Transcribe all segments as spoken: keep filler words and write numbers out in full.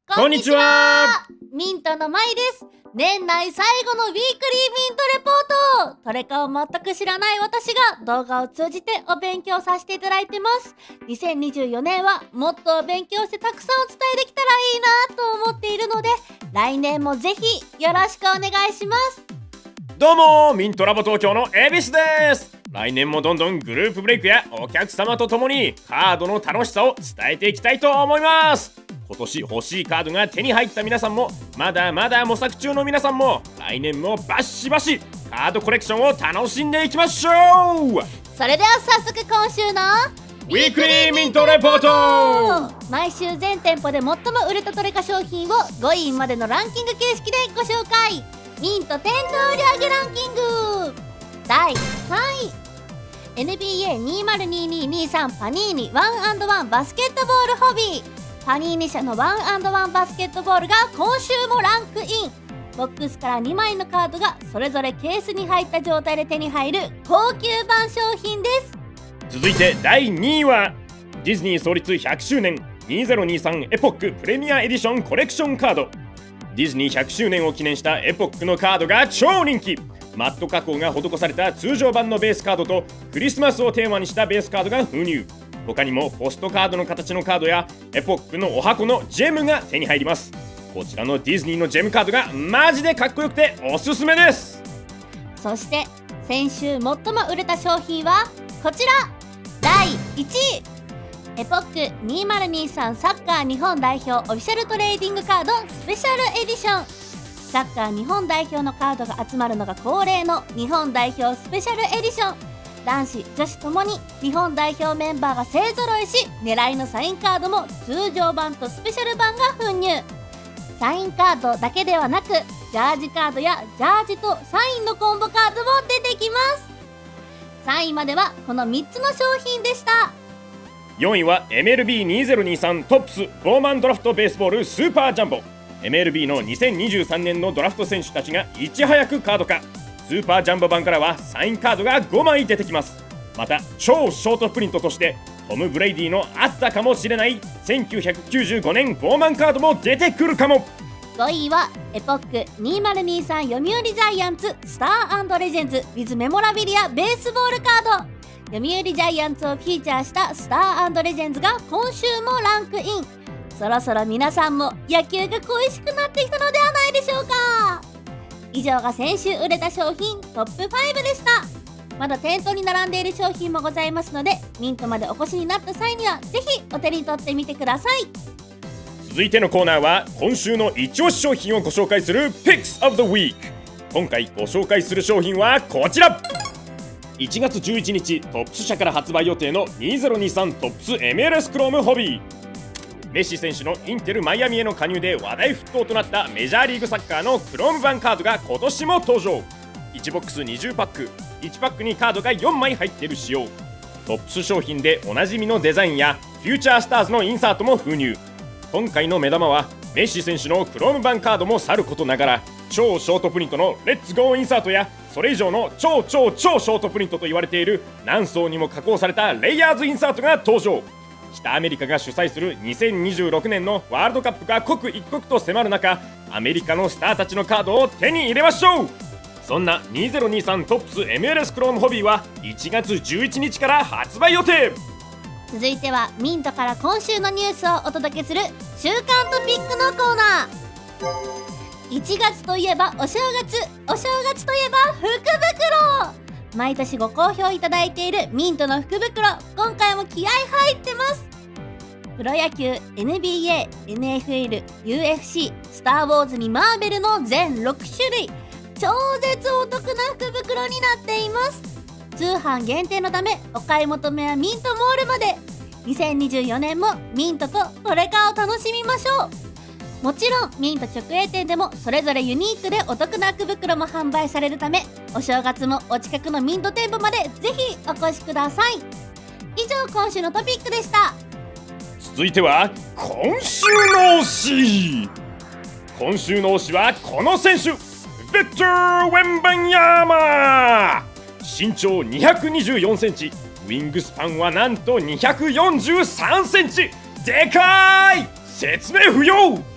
こんにちは。 ミントのまいです。年内最後のウィークリーミントレポート。トレカを全く知らない私が動画を通じてお勉強させていただいてます。にせんにじゅうよねんはもっとお勉強してたくさんお伝えできたらいいなと思っているので、来年もぜひよろしくお願いします。 どうもミントラボ東京の恵比寿です。来年もどんどんグループブレイクやお客様と共にカードの楽しさを伝えていきたいと思います。今年欲しいカードが手に入った皆さんも、まだまだ模索中の皆さんも、来年もバシバシカードコレクションを楽しんでいきましょう。 それでは早速今週のウィークリーミントレポート。 毎週全店舗で最も売れたトレカ商品をごいまでのランキング形式でご紹介。ミント店頭売上ランキングだいさんい、 エヌビーエーにせんにじゅうに にじゅうさん パニーニワンアンドワンバスケットボールホビー。パニーニ社のワンアンドワンバスケットボールが今週もランクイン。ボックスからにまいのカードがそれぞれケースに入った状態で手に入る高級版商品です。 続いてだいにいはディズニー創立ひゃくしゅうねんにせんにじゅうさんエポックプレミアエディションコレクションカード。ディズニーひゃくしゅうねんを記念したエポックのカードが超人気。マット加工が施された通常版のベースカードとクリスマスをテーマにしたベースカードが封入。他にもポストカードの形のカードやエポックのお箱のジェムが手に入ります。こちらのディズニーのジェムカードがマジでかっこよくておすすめです。 そして先週最も売れた商品はこちらだいいちい、エポックにせんにじゅうさんサッカー日本代表オフィシャルトレーディングカードスペシャルエディション。サッカー日本代表のカードが集まるのが恒例の日本代表スペシャルエディション。男子女子ともに日本代表メンバーが勢ぞろいし、狙いのサインカードも通常版とスペシャル版が封入。サインカードだけではなくジャージカードやジャージとサインのコンボカードも出てきます。さんいまではこのみっつの商品でした。 よんいは エムエルビーにせんにじゅうさん トップスボーマンドラフトベースボールスーパージャンボ。 エムエルビー のにせんにじゅうさんねんのドラフト選手たちがいち早くカード化。スーパージャンボ版からはサインカードがごまい出てきます。また超ショートプリントとしてトム・ブレイディのあったかもしれないせんきゅうひゃくきゅうじゅうごねんボーマンカードも出てくるかも。 ごいはエポックにせんにじゅうさん読売ジャイアンツスター&レジェンズ with メモラビリアベースボールカード。読売ジャイアンツをフィーチャーしたスター&レジェンズが今週もランクイン。そろそろ皆さんも野球が恋しくなってきたのではないでしょうか。以上が先週売れた商品トップごでした。まだ店頭に並んでいる商品もございますので、ミントまでお越しになった際にはぜひお手に取ってみてください。 続いてのコーナーは今週の一押し商品をご紹介する Picks of the Week。 今回ご紹介する商品はこちら。いちがつじゅういちにちトップス社から発売予定のにせんにじゅうさんトップス エムエルエス クロームホビー。メッシ選手のインテルマイアミへの加入で話題沸騰となったメジャーリーグサッカーのクローム版カードが今年も登場。いちボックスにじゅうパック、いちパックにカードがよんまい入っている仕様。トップス商品でおなじみのデザインやフューチャースターズのインサートも封入。今回の目玉はメッシ選手のクローム版カードもさることながら、超ショートプリントのレッツゴーインサートやそれ以上の超超超ショートプリントと言われている何層にも加工されたレイヤーズインサートが登場。北アメリカが主催するにせんにじゅうろくねんのワールドカップが刻一刻と迫る中、アメリカのスターたちのカードを手に入れましょう。そんなにせんにじゅうさんトップス エムエルエス クロームホビーはいちがつじゅういちにちから発売予定。 続いてはミントから今週のニュースをお届けする週刊トピックのコーナー。いちがつといえばお正月、お正月といえば福袋。毎年ご好評いただいているミントの福袋、今回も気合入ってます。プロ野球、エヌビーエー、エヌエフエル、ユーエフシー、スター・ウォーズにマーベルの全ろくしゅるい、超絶お得な福袋になっています。通販限定のためお買い求めはミントモールまで。にせんにじゅうよねんもミントとトレカを楽しみましょう。もちろんミント直営店でもそれぞれユニークでお得な福袋も販売されるため、お正月もお近くのミント店舗までぜひお越しください。以上今週のトピックでした。 続いては今週の推し。今週の推しはこの選手、ビクター・ウェンバンヤーマ。身長にひゃくにじゅうよんセンチ、ウィングスパンはなんとにひゃくよんじゅうさんセンチ。でかーい。説明不要。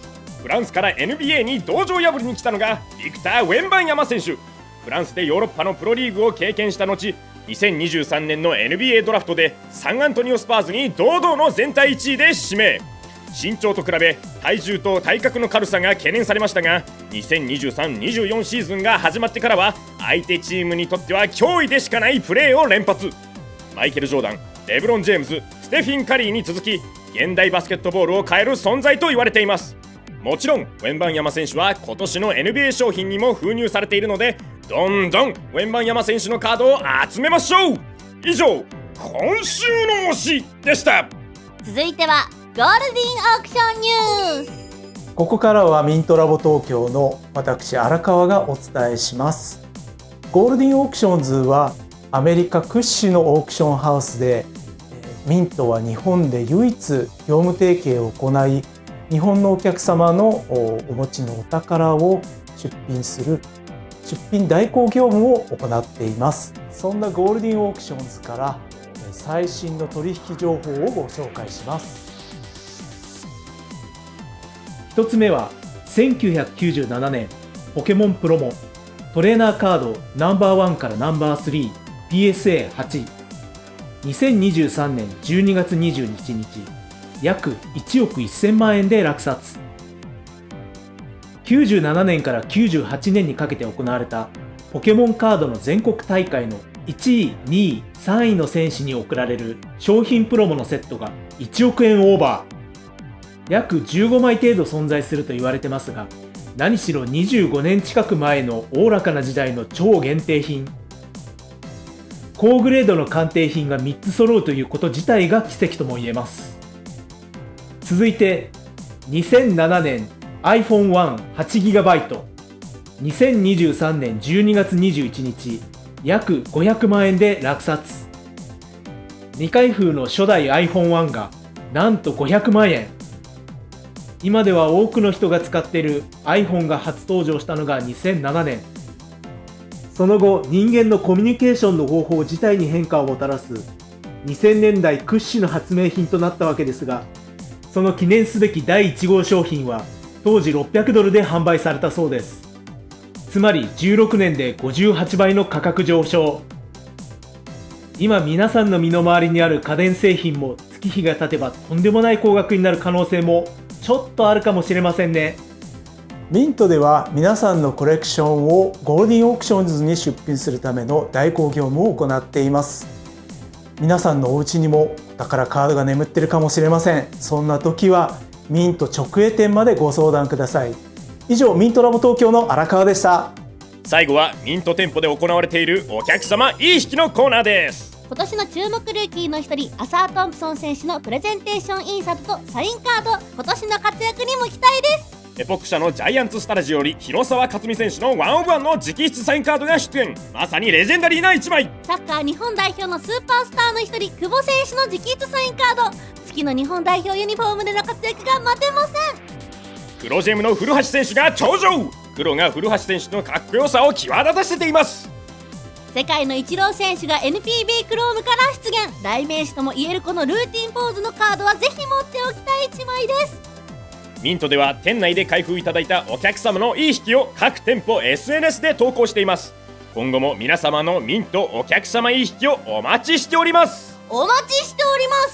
フランスから エヌビーエー に道場破りに来たのがビクター・ウェンバンヤマ選手。フランスでヨーロッパのプロリーグを経験した後、にせんにじゅうさんねんの エヌビーエー ドラフトでサンアントニオスパーズに堂々の全体いちいで指名。身長と比べ体重と体格の軽さが懸念されましたが、にせんにじゅうさん にじゅうよんシーズンが始まってからは相手チームにとっては脅威でしかないプレーを連発。マイケル・ジョーダン、レブロン・ジェームズ、ステフィン・カリーに続き現代バスケットボールを変える存在と言われています。もちろんウェンバンヤマ選手は今年の エヌビーエー 商品にも封入されているので、どんどんウェンバンヤマ選手のカードを集めましょう。以上、今週の推しでした。 続いてはゴールディンオークションニュース。 ここからはミントラボ東京の私荒川がお伝えします。ゴールディンオークションズはアメリカ屈指のオークションハウスで、ミントは日本で唯一業務提携を行い、日本のお客様のお持ちのお宝を出品する出品代行業務を行っています。そんなゴールディンオークションズから最新の取引情報をご紹介します。 一つ目はせんきゅうひゃくきゅうじゅうななねんポケモンプロモトレーナーカードナンバーワンからナンバースリー ピーエスエーはち、にせんにじゅうさんねんじゅうにがつにじゅういちにち約いちおくせんまんえんで落札。きゅうじゅうななねんからきゅうじゅうはちねんにかけて行われたポケモンカードの全国大会のいちい、にい、さんいの選手に贈られる商品プロモのセットがいちおくえんオーバー。約じゅうごまい程度存在すると言われてますが、何しろにじゅうごねん近く前のおおらかな時代の超限定品。高グレードの鑑定品がみっつ揃うということ自体が奇跡とも言えます。続いてにせんななねん アイフォンワンはちギガバイト、にせんにじゅうさんねんじゅうにがつにじゅういちにち約ごひゃくまんえんで落札。未開封の初代 アイフォンワン がなんとごひゃくまんえん。今では多くの人が使っている iPhone が初登場したのがにせんななねん。その後、人間のコミュニケーションの方法自体に変化をもたらすにせんねんだい屈指の発明品となったわけですが、その記念すべきだいいち号商品は当時ろっぴゃくドルで販売されたそうです。つまりじゅうろくねんでごじゅうはちばいの価格上昇。今皆さんの身の回りにある家電製品も月日が経てばとんでもない高額になる可能性もちょっとあるかもしれませんね。 ミントでは皆さんのコレクションをゴールディンオークションズに出品するための代行業務を行っています。皆さんのお家にもお宝カードが眠っているかもしれません。そんな時はミント直営店までご相談ください。以上、ミントラボ東京の荒川でした。 最後はミント店舗で行われているお客様いい引きのコーナーです。 今年の注目ルーキーの一人、アサー・トンプソン選手のプレゼンテーション印刷とサインカード、今年の活躍にも期待です。 エポック社のジャイアンツスタジオより広沢克美選手のワンオブワンの直筆サインカードが出演。まさにレジェンダリーないちまい。 サッカー日本代表のスーパースターの一人、久保選手の直筆サインカード、月の日本代表ユニフォームでの活躍が待てません。 黒ジェムの古橋選手が登場。黒が古橋選手のかっこよさを際立たせています。 世界のイチロー選手が エヌピービー クロームから出現。代名詞ともいえるこのルーティンポーズのカードはぜひ持っておきたいいちまいです。 ミントでは店内で開封いただいたお客様のいい引きを各店舗 エスエヌエス で投稿しています。今後も皆様のミントお客様いい引きをお待ちしております。 お待ちしております。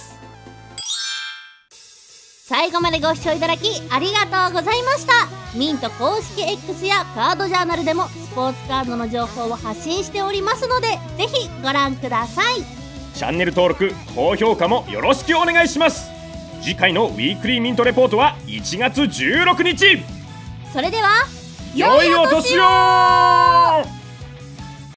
最後までご視聴いただきありがとうございました。ミント公式 X やカードジャーナルでもスポーツカードの情報を発信しておりますので、ぜひご覧ください。 チャンネル登録高評価もよろしくお願いします。次回のウィークリーミントレポートはいちがつじゅうろくにち。 それでは良いお年を。